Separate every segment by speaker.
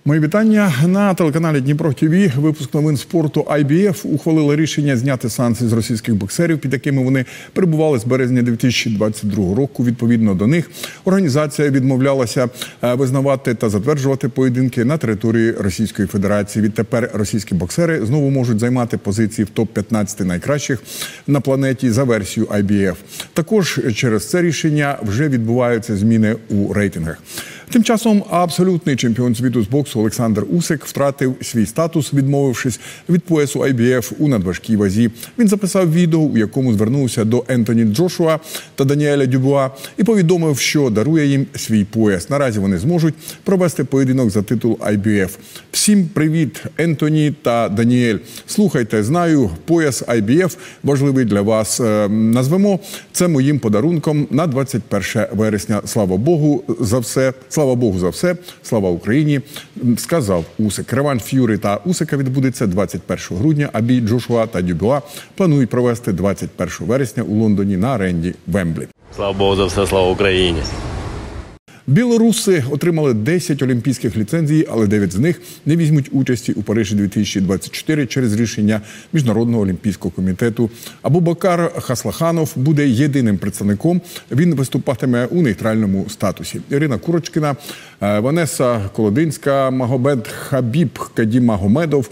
Speaker 1: Мої вітання. На телеканалі Дніпро ТВ випуск новин спорту IBF ухвалила рішення зняти санкції з російських боксерів, під якими вони перебували з березня 2022 року. Відповідно до них, організація відмовлялася визнавати та затверджувати поєдинки на території Російської Федерації. Відтепер російські боксери знову можуть займати позиції в топ-15 найкращих на планеті за версією IBF. Також через це рішення вже відбуваються зміни у рейтингах. Тим часом абсолютний чемпіон світу з боксу Олександр Усик втратив свій статус, відмовившись від поясу IBF у надважкій вазі. Він записав відео, у якому звернувся до Ентоні Джошуа та Даніеля Дюбуа і повідомив, що дарує їм свій пояс. Наразі вони зможуть провести поєдинок за титул IBF. Всім привіт, Ентоні та Даніель. Слухайте, знаю, пояс IBF важливий для вас. Назвемо це моїм подарунком на 21 вересня. Слава Богу за все. Слава Богу за все, слава Україні, сказав Усик. Реванш Ф'юрі та Усика відбудеться 21 грудня, а бій Джошуа та Дюбуа планують провести 21 вересня у Лондоні на арені Вемблі.
Speaker 2: Слава Богу за все, слава Україні.
Speaker 1: Білоруси отримали 10 олімпійських ліцензій, але 9 з них не візьмуть участі у Парижі 2024 через рішення Міжнародного олімпійського комітету. Абубакар Хаслаханов буде єдиним представником. Він виступатиме у нейтральному статусі. Ірина Курочкіна, Ванеса Колодинська, Магомед Хабіб Кадімагомедов,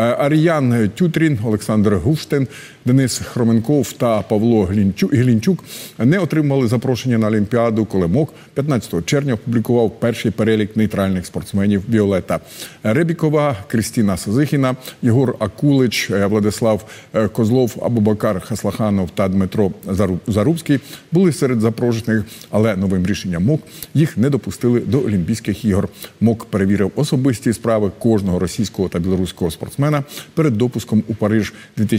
Speaker 1: Аріян Тютрін, Олександр Гуштен, Денис Хроменков та Павло Глінчук не отримали запрошення на Олімпіаду, коли МОК 15 червня опублікував перший перелік нейтральних спортсменів Віолетта Ребікова, Крістіна Сазихіна, Єгор Акулич, Владислав Козлов, Абубакар Хаслаханов та Дмитро Зарубський були серед запрошених, але новим рішенням МОК їх не допустили до Олімпійських ігор. МОК перевірив особисті справи кожного російського та білоруського спортсмена перед допуском у Париж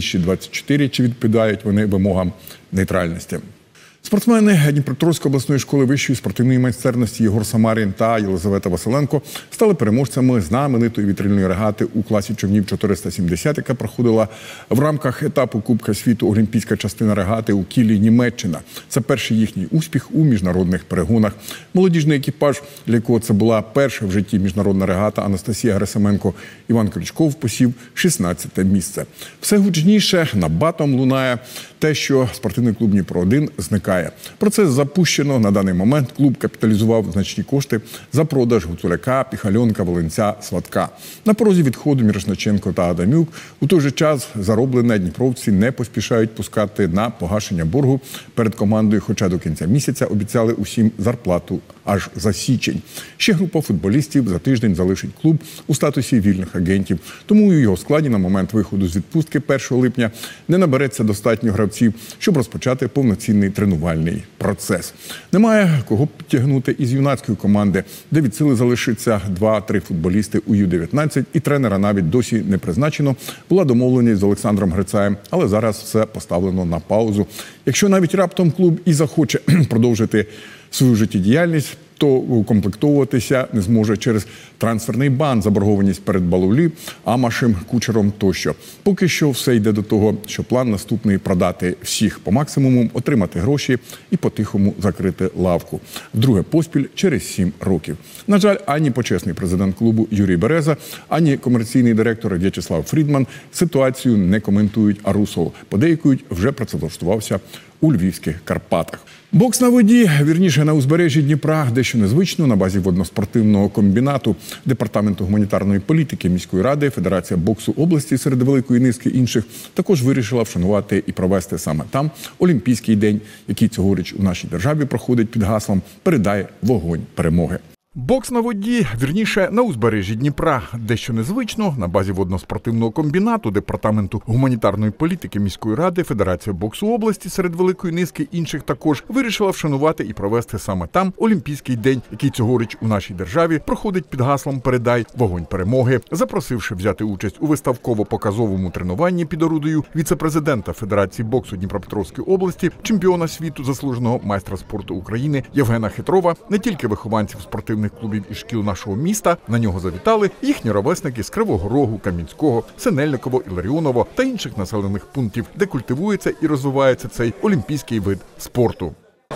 Speaker 1: 2024, чи відповідають вони вимогам нейтральності. Спортсмени Дніпропетровської обласної школи вищої спортивної майстерності Єгор Самарін та Єлизавета Василенко стали переможцями знаменитої вітрильної регати у класі човнів 470, яка проходила в рамках етапу Кубка світу олімпійська частина регати у Кілі, Німеччина. Це перший їхній успіх у міжнародних перегонах. Молодіжний екіпаж, для якого це була перша в житті міжнародна регата, Анастасія Герасименко, Іван Крючков посів 16-те місце. Все гучніше набатом лунає те, що спортивний клуб Дніпро-1 зникає. Процес запущено. На даний момент клуб капіталізував значні кошти за продаж Гуцуляка, Піхальонка, Волинця, Сватка. На порозі відходу Мірошниченко та Адамюк. У той же час зароблене дніпровці не поспішають пускати на погашення боргу перед командою, хоча до кінця місяця обіцяли усім зарплату аж за січень. Ще група футболістів за тиждень залишить клуб у статусі вільних агентів. Тому у його складі на момент виходу з відпустки 1 липня не набереться достатньо гравців, щоб розпочати повноцінний тренувальний процес. Немає кого підтягнути із юнацької команди, де від сили залишиться 2-3 футболісти у Ю-19, і тренера навіть досі не призначено. Була домовленість з Олександром Грицаєм, але зараз все поставлено на паузу. Якщо навіть раптом клуб і захоче продовжити свою життєдіяльність, то укомплектовуватися не зможе через трансферний бан, заборгованість перед Балулі, Амашем, Кучером тощо. Поки що все йде до того, що план наступний – продати всіх по максимуму, отримати гроші і по-тихому закрити лавку. Вдруге поспіль через 7 років. На жаль, ані почесний президент клубу Юрій Береза, ані комерційний директор В'ячеслав Фрідман ситуацію не коментують, а Русол подейкують, вже працевлаштувався у Львівських Карпатах. Бокс на воді, вірніше на узбережжі Дніпра, дещо незвично, на базі водноспортивного комбінату Департаменту гуманітарної політики міської ради, Федерація боксу області серед великої низки інших також вирішила вшанувати і провести саме там Олімпійський день, який цьогоріч у нашій державі проходить під гаслом «Передай вогонь перемоги». Бокс на воді, вірніше, на узбережжі Дніпра. Дещо незвично, на базі водноспортивного комбінату Департаменту гуманітарної політики міської ради, Федерація боксу області серед великої низки інших також вирішила вшанувати і провести саме там Олімпійський день, який цьогоріч у нашій державі проходить під гаслом «Передай вогонь перемоги», запросивши взяти участь у виставково-показовому тренуванні під орудою віце-президента Федерації боксу Дніпропетровської області, чемпіона світу, заслуженого майстра спорту України Євгена Хитрова, не тільки вихованців спортивних клубів і шкіл нашого міста. На нього завітали їхні ровесники з Кривого Рогу, Кам'янського, Синельниково, Іларіоново та інших населених пунктів, де культивується і розвивається цей олімпійський вид спорту.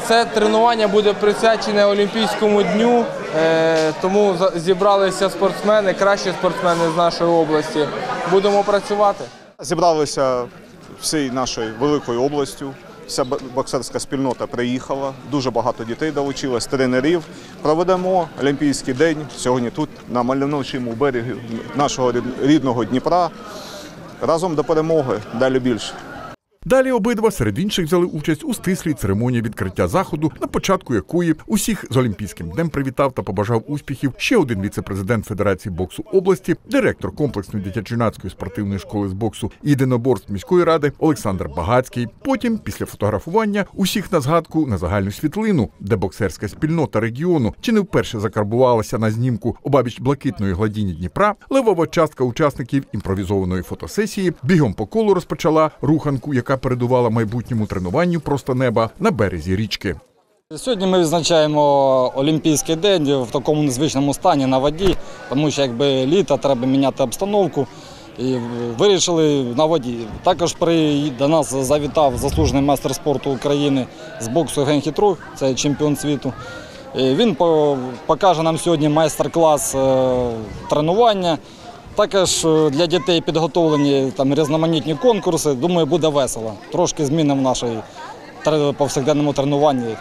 Speaker 3: Це тренування буде присвячене Олімпійському дню, тому зібралися спортсмени, кращі спортсмени з нашої області. Будемо працювати.
Speaker 4: Зібралися всією нашою великою областю. Вся боксерська спільнота приїхала, дуже багато дітей долучилось, тренерів. Проведемо Олімпійський день сьогодні тут, на мальовничому березі нашого рідного Дніпра. Разом до перемоги, далі більше.
Speaker 1: Далі обидва серед інших взяли участь у стислій церемонії відкриття заходу, на початку якої усіх з Олімпійським днем привітав та побажав успіхів ще один віце-президент Федерації боксу області, директор комплексної дитячо-юнацької спортивної школи з боксу і єдиноборств міської ради Олександр Багацький. Потім, після фотографування, усіх на згадку на загальну світлину, де боксерська спільнота регіону чи не вперше закарбувалася на знімку обабіч блакитної гладіні Дніпра, левова частка учасників імпровізованої фотосесії бігом по колу розпочала руханку, яка передувала майбутньому тренуванню просто неба на березі річки.
Speaker 5: Сьогодні ми відзначаємо Олімпійський день в такому незвичному стані на воді, тому що якби літо, треба міняти обстановку. І вирішили на воді. Також до нас завітав заслужений майстер спорту України з боксу Євген Хитрук, це чемпіон світу. І він покаже нам сьогодні майстер-клас тренування. Також для дітей підготовлені різноманітні конкурси. Думаю, буде весело. Трошки змінимо в нашій повсякденному тренуванні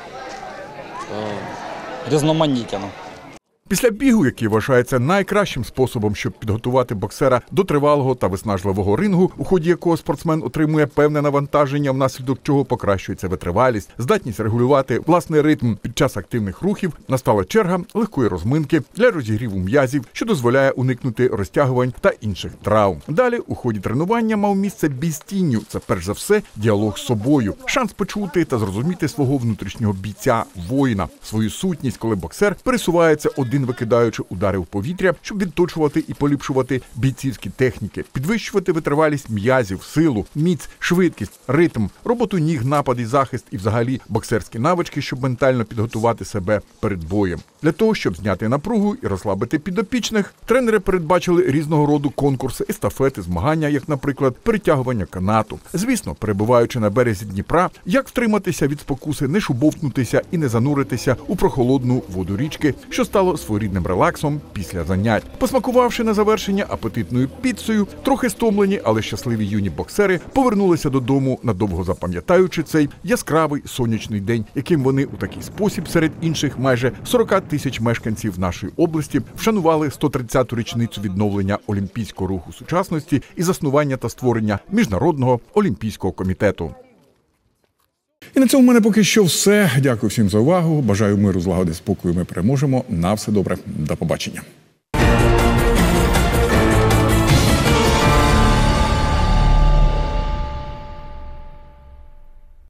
Speaker 5: різноманіття.
Speaker 1: Після бігу, який вважається найкращим способом, щоб підготувати боксера до тривалого та виснажливого рингу, у ході якого спортсмен отримує певне навантаження, внаслідок чого покращується витривалість, здатність регулювати власний ритм під час активних рухів, настала черга легкої розминки для розігріву м'язів, що дозволяє уникнути розтягувань та інших травм. Далі у ході тренування мав місце бій з тінню. Це перш за все діалог з собою, шанс почути та зрозуміти свого внутрішнього бійця, воїна, свою сутність, коли боксер пересувається один, викидаючи удари в повітря, щоб відточувати і поліпшувати бійцівські техніки, підвищувати витривалість м'язів, силу, міць, швидкість, ритм, роботу ніг, напад і захист і взагалі боксерські навички, щоб ментально підготувати себе перед боєм. Для того, щоб зняти напругу і розслабити підопічних, тренери передбачили різного роду конкурси, естафети, змагання, як, наприклад, перетягування канату. Звісно, перебуваючи на березі Дніпра, як втриматися від спокуси, не шубовкнутися і не зануритися у прохолодну воду річки, що стало своєрідним релаксом після занять. Посмакувавши на завершення апетитною піцею, трохи стомлені, але щасливі юні боксери повернулися додому, надовго запам'ятаючи цей яскравий сонячний день, яким вони у такий спосіб серед інших майже 40 тисяч мешканців нашої області вшанували 130-ту річницю відновлення Олімпійського руху сучасності і заснування та створення Міжнародного олімпійського комітету. І на цьому в мене поки що все. Дякую всім за увагу. Бажаю миру, злагоди, спокою. Ми переможемо. На все добре. До побачення.